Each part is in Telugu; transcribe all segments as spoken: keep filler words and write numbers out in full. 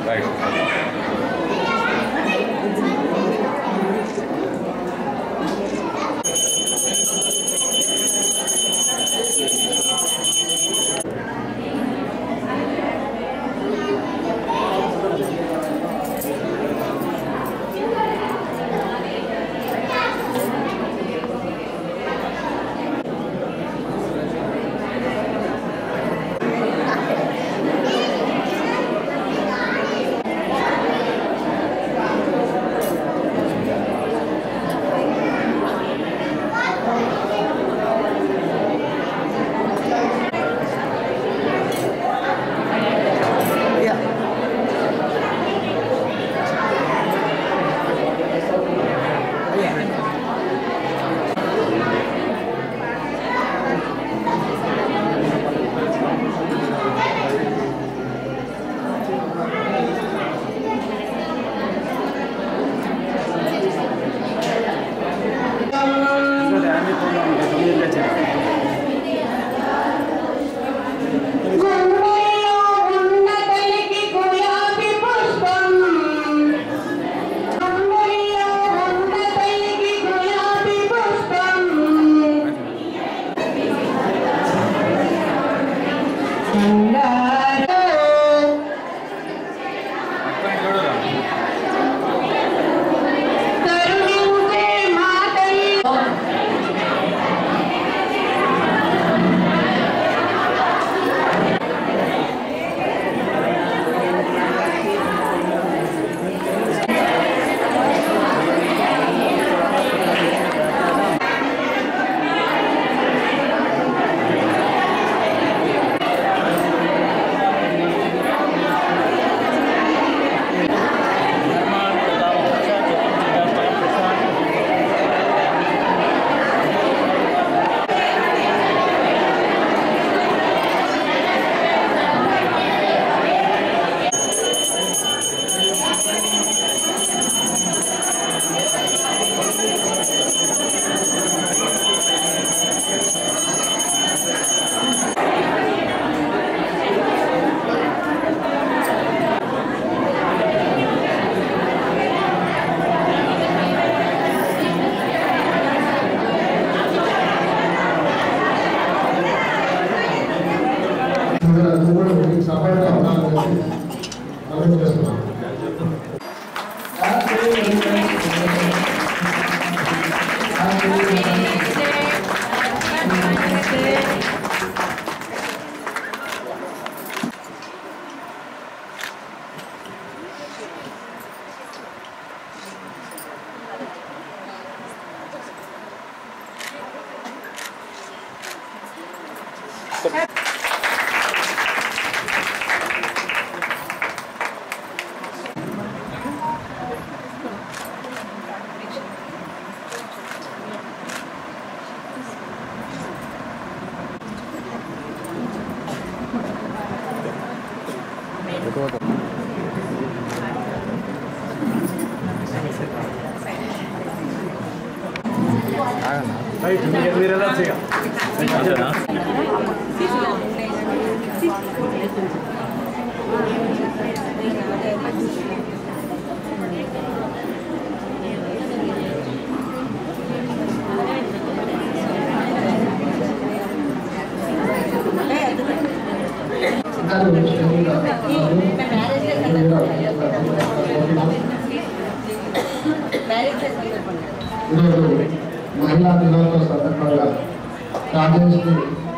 महिला दिनोत्सव संदर्भంగా రాజేశ్వరి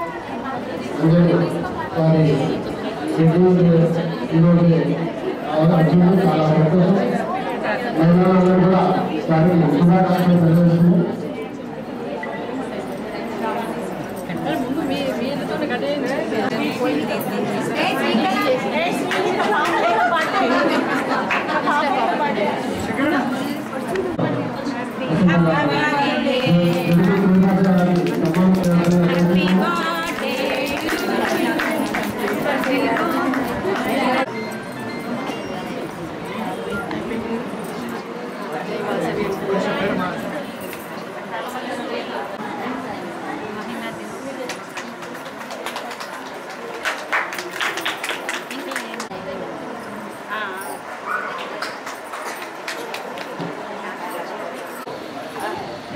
అందరూ వారి షెడ్యూల్ ఈరోజు అర్జునుడు చాలా సంతోషం. మహిళలందరూ కూడా వారికి శుభాకాంక్షలు తెలియజేస్తుంది.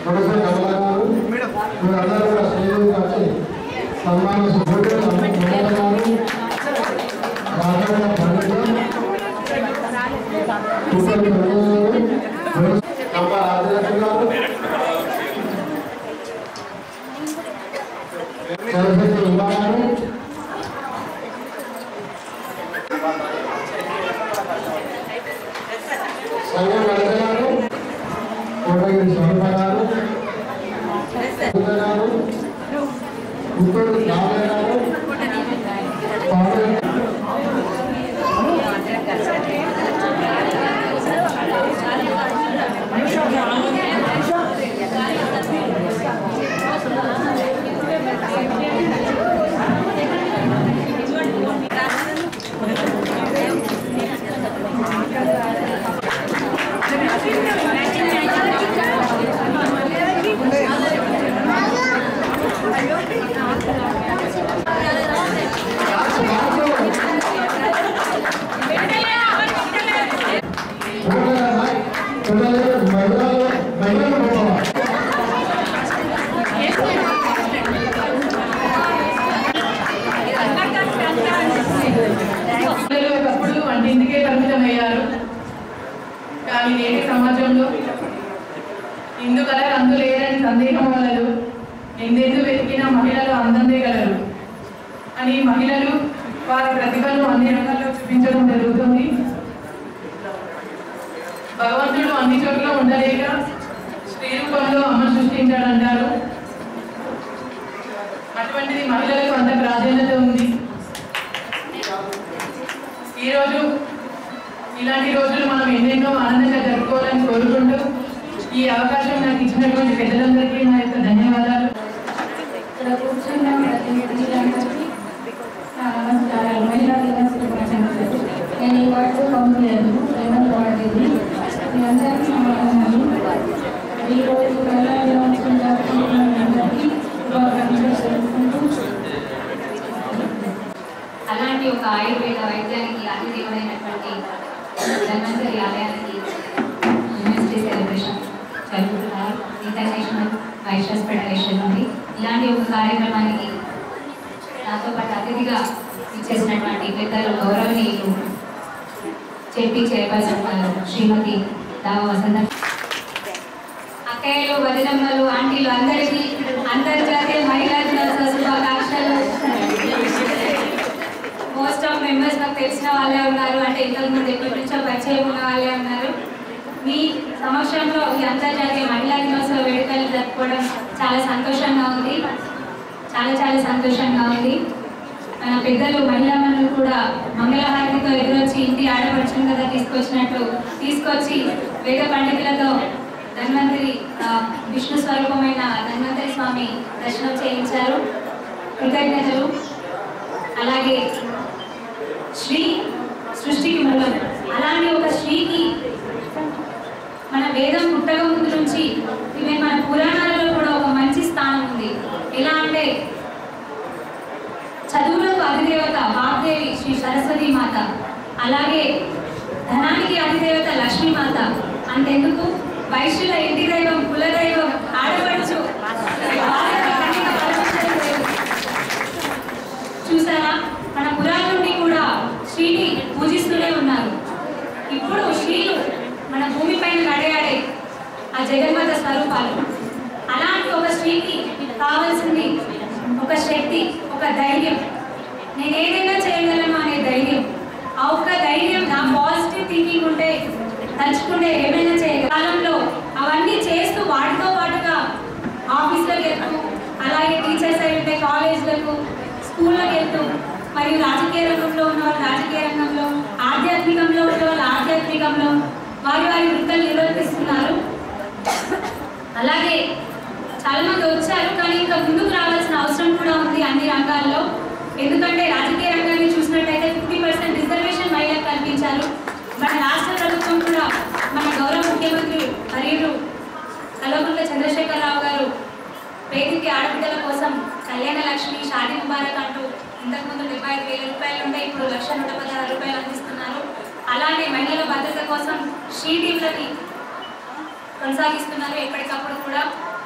ప్రొఫెసర్ కమలా గారు మీరందరూ కూడా స్టేజ్ వచ్చి సన్మాన సుభోజన కమలా గారు రాజన్న పండితులు కుక్కలు కంప రాజలక్ష్మి గారు సరస్వతి ఉమా గారు సంగం నడక గారు కోటగిరి స్వరూప గారు గారు ఉత్తూరు రామయ్య గారు ఒకప్పుడు వంటింటికే పరిమితమయ్యారు. కానీ నేటి సమాజంలో ఇందు కలర్ అందు లేరని సందేహం వలలు ఎందెందు వెతికిన మహిళలు అందందే గలరు అని మహిళలు వారి ప్రతిభను అన్ని రంగాల్లో చూపించడం జరుగుతుంది. భగవంతుడు అన్ని చోట్ల ఉండలేక స్త్రీ రూపంలో అమ్మ సృష్టించాడంటారు. అటువంటిది మహిళలకు అంత ప్రాధాన్యత ఉంది. ఈరోజు ఇలాంటి రోజులు మనం ఎన్నెన్నో ఆనందంగా జరుపుకోవాలని కోరుకుంటూ ఈ అవకాశం నాకు ఇచ్చినటువంటి పెద్దలందరికీ నా యొక్క ధన్యవాదాలు. ఇక్కడ కూర్చున్న ప్రతినిధులందరికీ నమస్కారాలు. మహిళా దినోత్సవం నేను ఈ వార్డు కౌన్సిలర్ లెవెన్ వార్డు ఇది. మీ అందరికీ సమాధానాలు. ఈరోజు మహిళా దినోత్సవం జరుపుకుంటున్న అందరికీ అలాంటి ఒక ఆయుర్వేద వైద్యానికి అతిదేవుడైనటువంటి ధన్వంతరి ఆలయానికి యూనివర్సిటీ సెలబ్రేషన్ జరుగుతున్నారు. ఇంటర్నేషనల్ వైశ్యస్ ఫెడరేషన్ నుండి ఇలాంటి ఒక కార్యక్రమానికి నాతో పాటు అతిథిగా ఇచ్చేసినటువంటి పెద్దలు గౌరవనీయులు చెప్పి చేపడుతున్నారు శ్రీమతి దావ వసంత అక్కయ్యలు, వదినమ్మలు, ఆంటీలు అందరికీ అంతర్జాతీయ మహిళా దినోత్సవ శుభాకాంక్షలు. మోస్ట్ ఆఫ్ మెంబర్స్ నాకు తెలిసిన వాళ్ళే ఉన్నారు, అంటే ఇంతకుముందు ఎప్పటి నుంచో పరిచయం ఉన్న వాళ్ళే ఉన్నారు. మీ సమక్షంలో ఈ అంతర్జాతీయ మహిళా దినోత్సవ వేడుకలు జరుపుకోవడం చాలా సంతోషంగా ఉంది. చాలా చాలా సంతోషంగా ఉంది. మన పెద్దలు మహిళా మనులు కూడా మంగళహారతితో ఎదురొచ్చి ఇంటి ఆడపడుచుని కదా తీసుకొచ్చినట్టు తీసుకొచ్చి వేద పండితులతో ధన్వంతరి విష్ణు స్వరూపమైన ధన్వంతరి స్వామి దర్శనం చేయించారు. కృతజ్ఞతలు. అలాగే శ్రీ సృష్టికి మూలం అలాంటి ఒక శ్రీకి మన వేదం పుట్టక ముందు నుంచి ఇవి మన పురాణాలలో కూడా ఒక మంచి స్థానం ఉంది. ఎలా అంటే చదువులకు అధిదేవత వాగ్దేవి శ్రీ సరస్వతి మాత, అలాగే ధనానికి అధిదేవత లక్ష్మీమాత. అంతెందుకు వైశ్యుల ఇంటి దైవం కులదైవం ఆడపడుచు. చూసారా, మన పురాణం నుండి కూడా శ్రీని పూజిస్తూనే ఉన్నారు. ఇప్పుడు శ్రీలు మన భూమి పైన నడయాడే ఆ జగన్మాత స్వరూపాలు. అలాంటి ఒక స్త్రీకి కావాల్సింది ఒక శక్తి, ఒక ధైర్యం. నేను ఏదైనా చేయగలను అనే ధైర్యం. ఆ ఒక్క ధైర్యం, నా పాజిటివ్ థింకింగ్ ఉంటే తలుచుకుంటే ఏమైనా చేయగల కాలంలో అవన్నీ చేస్తూ వాటితో పాటుగా ఆఫీస్లోకి వెళ్తూ, అలాగే టీచర్స్ అయి ఉంటే కాలేజ్లకు, స్కూళ్ళకి వెళ్తూ, మరియు రాజకీయ రంగంలో ఉన్న వాళ్ళు రాజకీయ రంగంలో, ఆధ్యాత్మికంలో ఉన్న వాళ్ళు ఆధ్యాత్మికంలో వారి వారి వృత్తులు నిర్వర్తిస్తున్నారు. అలాగే చాలామంది వచ్చారు, కానీ ఇంకా ముందుకు రావాల్సిన అవసరం కూడా ఉంది అన్ని రంగాల్లో. ఎందుకంటే రాజకీయ రంగాన్ని చూసినట్టయితే ఫిఫ్టీ పర్సెంట్ రిజర్వేషన్ మహిళలకు కల్పించారు. మన రాష్ట్ర ప్రభుత్వం కూడా మన గౌరవ ముఖ్యమంత్రి మరియు కల్వకుంట్ల చంద్రశేఖరరావు గారు పేదింటి ఆడబిడ్డల కోసం కళ్యాణ లక్ష్మి, షాదీ ముబారక్ అంటూ ఇంతకుముందు డెబ్బై ఐదు వేల రూపాయలు ఉంటే ఇప్పుడు లక్ష నూట పదహారు రూపాయలు అందిస్తున్నారు. అలానే మహిళల భద్రత కోసం షీ టీంలని కొనసాగిస్తున్నారు ఎప్పటికప్పుడు కూడా.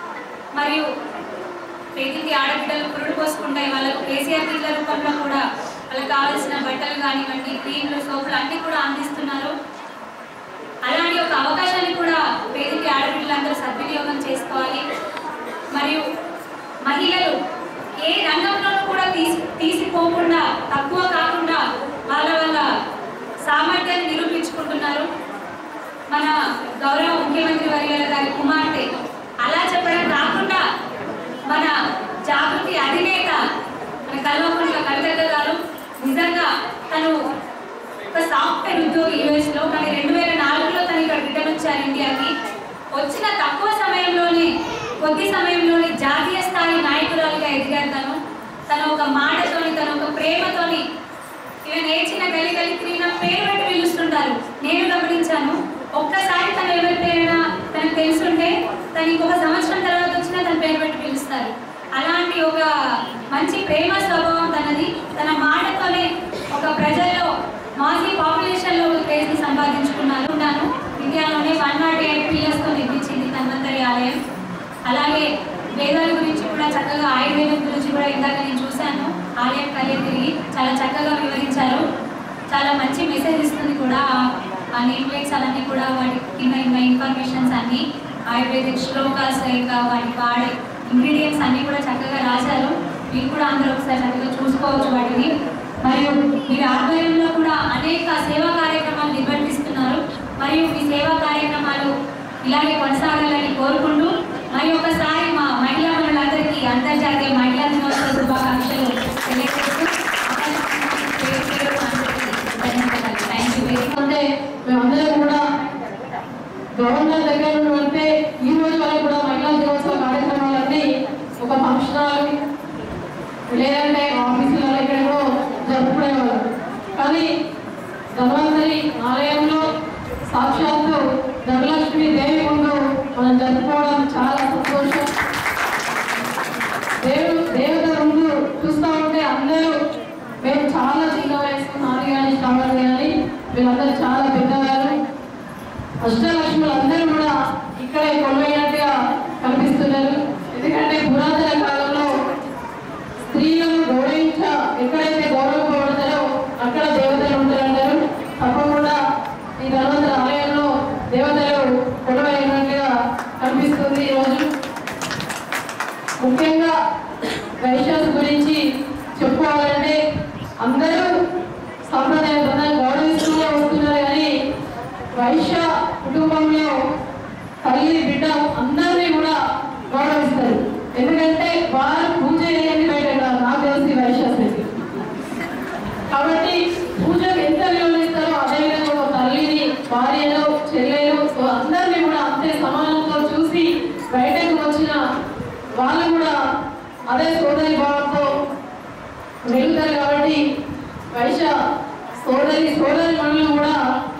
మరియు పేదింటి ఆడబిడ్డలు పురుడు పోసుకుంటాయి. వాళ్ళకు కేసీఆర్ కిట్ల రూపంలో కూడా వాళ్ళకి కావాల్సిన బట్టలు కానివ్వండి, క్రీమ్లు, సోపులు అన్నీ కూడా అందిస్తున్నారు. అలాంటి ఒక అవకాశాన్ని కూడా పేదింటి ఆడబిడ్డలందరూ సద్వినియోగం చేసుకోవాలి. మరియు మహిళలు ఏ రంగంలోనూ కూడా తీసి తీసిపోకుండా తక్కువ కాకుండా వాళ్ళ వాళ్ళ సామర్థ్యాన్ని నిరూపించుకుంటున్నారు. మన గౌరవ ముఖ్యమంత్రి వర్యుల గారి కుమార్తె అలా చెప్పడం కాకుండా మన జాగృతి అధినేత మన కల్వకుంట్ల కవిత గారు నిజంగా తను ఒక సాఫ్ట్వేర్ ఉద్యోగి యూఎస్లో, కానీ రెండు వేల నాలుగులో తను ఇక్కడ రిటర్న్ వచ్చారు ఇండియాకి. వచ్చిన తక్కువ సమయంలోనే కొద్ది సమయంలోనే జాతీయ స్థాయి నాయకురాలుగా ఎదిగారు. తను తన ఒక మాటతోని, తన ఒక ప్రేమతోని, ఇవి నేర్చిన గలి గలి తిరిగిన పేరు పెట్టి పిలుస్తుంటారు. నేను గమనించాను. ఒక్కసారి తను ఎవరిపైనా తనకు తెలుసుంటే తను ఇంకొక సంవత్సరం తర్వాత వచ్చినా తన పేరు పెట్టి పిలుస్తారు. అలాంటి ఒక మంచి ప్రేమ స్వభావం తనది. తన మాటతోనే ఒక ప్రజల్లో మాజీ పాపులేషన్లో ఒక క్రేజ్ని సంపాదించుకున్నారు. ఉన్నాను ఇండియాలోనే వన్ నాట్ ఎయిట్ పిల్లర్స్తో నిర్మించింది ధన్వంతరి ఆలయం. అలాగే వేదాల గురించి కూడా చక్కగా, ఆయుర్వేదం గురించి కూడా ఇందాక నేను చూశాను. ఆలయం కలిగి తిరిగి చాలా చక్కగా వివరించారు. చాలా మంచి మెసేజ్ ఇస్తుంది కూడా. ఆ నేమ్ ప్లేట్స్ అవన్నీ కూడా వాటి కింద ఇంకా ఇన్ఫర్మేషన్స్ అన్నీ ఆయుర్వేదిక్ శ్లోకాస్, ఇంకా వాటి వాడే ఇంగ్రీడియంట్స్ అన్నీ కూడా చక్కగా రాశారు. మీరు కూడా అందరూ ఒకసారి చక్కగా చూసుకోవచ్చు వాటిని. మరియు మీరు ఆధ్వర్యంలో కూడా అనేక సేవా కార్యక్రమాలు నిర్వర్తిస్తున్నారు. మరియు మీ సేవా కార్యక్రమాలు ఇలాగే కొనసాగాలని కోరుకుంటూ మరి ఒకసారి మా మహిళా మనులందరికీ అంతర్జాతీయ మహిళా దినోత్సవ శుభాకాంక్షలు తెలియజేస్తూ అంటే మేమందరం కూడా గవర్నర్ దగ్గర నుండి అంటే ఈ రోజు వరకు కూడా మహిళా దినోత్సవ కార్యక్రమాలన్నీ ఒక ఫంక్షన్ హాల్ లేదంటే ఆఫీసులలో ఎక్కడో జరుపుకునేవారు. కానీ ధన్వంతరి ఆలయంలో సాక్షాత్తు ధనలక్ష్మి దేవి ముందు మనం జరుపుకోవడం చాలా సంతోషం. దేవుడు దేవత ముందు చూస్తూ ఉంటే అందరూ మేము చాలా చిన్న వయసు, నాని కానీ శ్రావణ్ కానీ వీళ్ళందరూ చాలా పెద్దవారు. అష్టలక్ష్ములు అందరూ కూడా ఇక్కడే కొలువైనట్టుగా కనిపిస్తున్నారు. ఎందుకంటే పురాతన కాలంలో స్త్రీలను గౌరవించ ఎక్కడైతే గౌరవింపబడతారో అక్కడ దేవతలు ఉంటారంటారు. తప్పకుండా ఈ ధన్వంతరి ఆలయంలో దేవతలు కొలువైనట్టుగా కనిపిస్తుంది ఈరోజు. ముఖ్యంగా వైశ్యాస్ గురించి చెప్పుకోవాలంటే అందరూ సాంప్రదాయబద్ధంగా గౌరవిస్తూనే వస్తున్నారు. కానీ వైశ్య కుటుంబంలో తల్లి బిడ్డ అందరినీ కూడా గౌరవిస్తారు. ఎందుకంటే వారు పూజ చేయని బయట నాకు తెలిసి వైశ్యాసకి. కాబట్టి పూజకు ఎంత విలువలిస్తారో అదేవిధంగా ఒక తల్లిని, భార్యను, చెల్లెలు అందరినీ కూడా అంతే సమానంతో చూసి బయటకు వచ్చిన వాళ్ళు కూడా అదే సోదరి భావంతో వెళ్తారు. కాబట్టి వైశ్య సోదరి సోదరి మనులు కూడా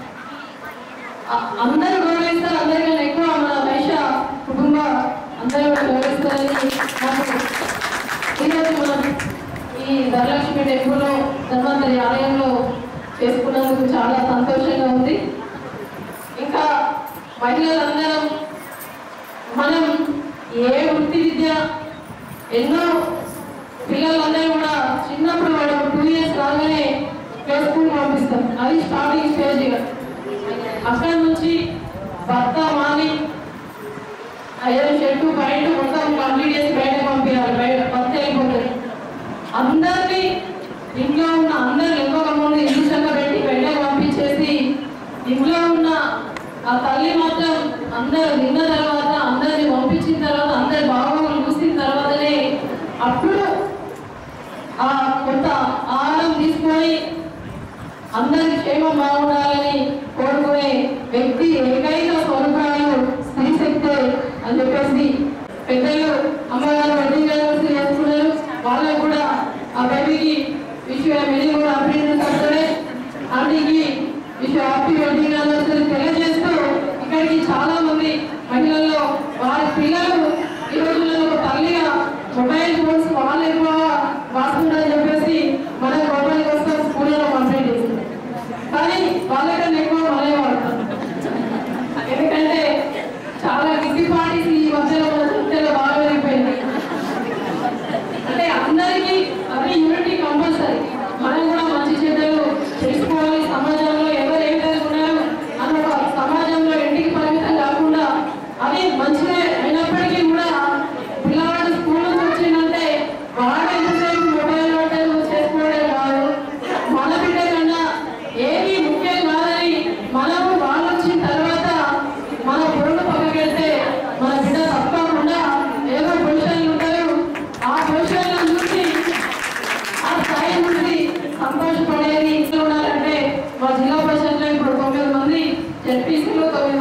అందరూ గౌరవిస్తారు. అందరికన్నా ఎక్కువ మన వైశ్య కుటుంబ అందరూ గౌరవిస్తారని నాకు ఈరోజు మనం ఈ ధనలక్ష్మి టెంపుల్లో ధన్వంతరి ఆలయంలో చేసుకున్నందుకు చాలా సంతోషంగా ఉంది. ఇంకా మహిళలందరం మనం ఏ వృత్తి విద్య ఎన్నో పిల్లలందరూ కూడా చిన్నప్పుడు వాడు టూ ఇయర్స్ రాగానే ప్లే స్కూల్ పంపిస్తాం. అది స్టార్టింగ్ స్టేజ్. అక్కడ నుంచి భర్త మాని ఐదు షర్టు బయట మొత్తం కంప్లీట్ చేసి బయట పంపించాలి. బయట భర్త వెళ్ళిపోతుంది. అందరినీ ఇంట్లో ఉన్న అందరు ఇంకొక ముందు ఇంట్లో పెట్టి బయటకు పంపించేసి ఇంట్లో ఉన్న ఆ తల్లి మాత్రం అందరూ తిన్న తర్వాత అందరిని పంపించిన తర్వాత అందరి బాగోగులు చూసిన తర్వాతనే అప్పుడు ఆ కొంత ఆహారం తీసుకొని అందరి క్షేమం బాగుండాలని కోరుకునే వ్యక్తి ఏకైక స్వరూపాలు స్త్రీ శక్తి అని చెప్పేసి పెద్దలు అమ్మగారు వెడ్డింగ్ యానివర్సరీ చేసుకున్నారు. వాళ్ళకు కూడా ఆ బేబీకి విష్ మెనీ కూడా అభినందనలు చెప్తారే. ఆంటీకి విష్ హ్యాపీ వెడ్డింగ్ యానివర్సరీ తెలియజేస్తూ ఇక్కడికి చాలా మంది మహిళల్లో వారి పిల్లలు ఈ రోజుల్లో ఒక తల్లిగా మొబైల్ ఫోన్స్ వాళ్ళు ఎక్కువ వాడుతుందని చెప్పేసి మన మొబైల్ కోసం స్కూల్లో కంప్లైంట్ చేసింది. కానీ వాళ్ళకన్నా ఎక్కువ మనమే వాడతాం. ఎందుకంటే చాలా గిట్టి పార్టీస్ ఈ మధ్యలో మన సంఖ్యలో బాగా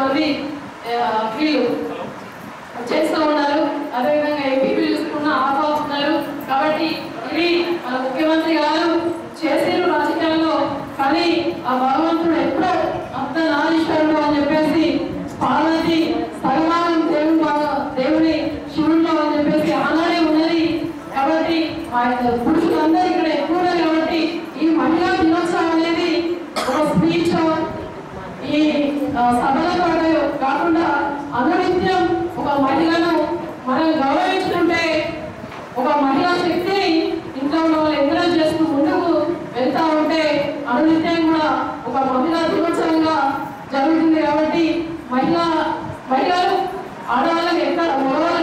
మంది వీళ్ళు చేస్తూ ఉన్నారు. అదేవిధంగా ఎంపీపీలు చూసుకున్న ఆఫ్ అవుతున్నారు. కాబట్టి ఇవి మన ముఖ్యమంత్రి గారు చేసేరు రాజకీయాల్లో, కానీ ఆ భగవంతుడు ఎప్పుడో అంత నారీశ్వరుడు అని చెప్పేసి పార్వతి సగమానం దేవుడు దేవుని శివుడు అని చెప్పేసి ఆనాడే ఉన్నది. కాబట్టి పురుషులందరూ ఇక్కడ ఎక్కువ ఉన్నారు. కాబట్టి ఈ మహిళా దినోత్సవం అనేది ఒక స్పీచ్ ఈ సభలో కాకుండా అనునిత్యం ఒక మహిళను మనం గౌరవించుకుంటే ఒక మహిళా శక్తిని ఇంట్లో ఉన్న వాళ్ళు ఎంకరేజ్ చేస్తూ ముందుకు వెళ్తా ఉంటే అనునిత్యం కూడా ఒక మహిళా దినోత్సవంగా జరుగుతుంది. కాబట్టి మహిళా మహిళలు ఆడవాళ్ళకి ఎక్కడ మగవాళ్ళ